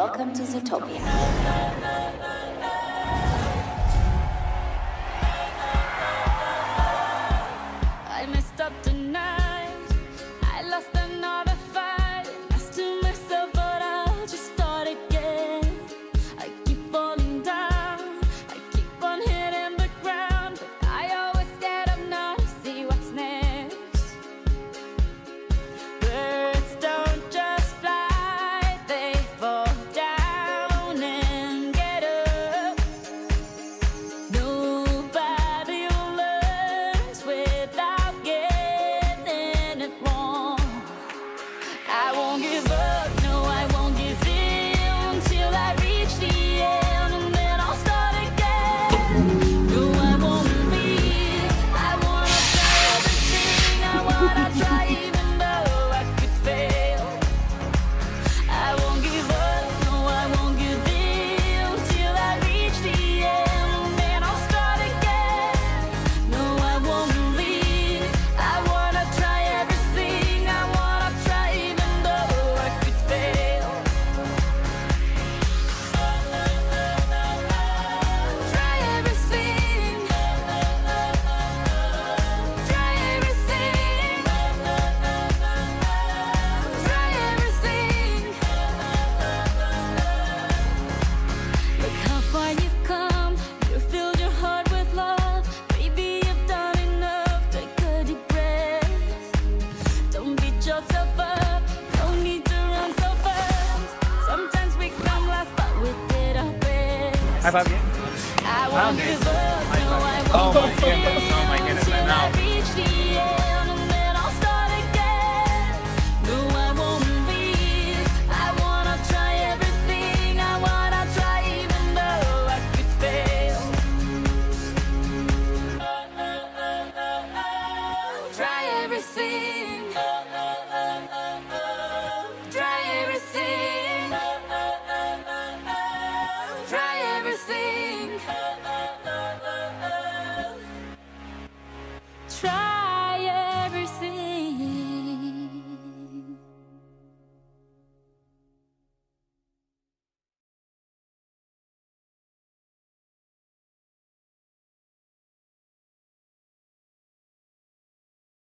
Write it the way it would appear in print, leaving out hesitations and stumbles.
Welcome to Zootopia. I messed up tonight. I lost another fight. Lost to myself, but I'll just start again. I keep falling down. I keep on hitting the ground, but I always get up now to see what's next. Birds don't just fly, they fall down and get up. Nobody learns without getting it wrong. I won't give up, no, I won't give in till I reach the end, and then I'll start again. No, I won't leave. I wanna try everything. I wanna try even though I could fail. I won't give up, no, I won't give in till I reach the end, and then I'll start again. No, I won't leave. I wanna try everything. I wanna try even though I could fail. Try everything. Try everything. Try everything. Look how far you've come. You filled your heart with love. Baby, you've done enough. Take a deep breath. Don't beat yourself up. No need to run so fast. Sometimes we come last, but we did our best. High five again. I won't give up. No, I Oh won't my give in.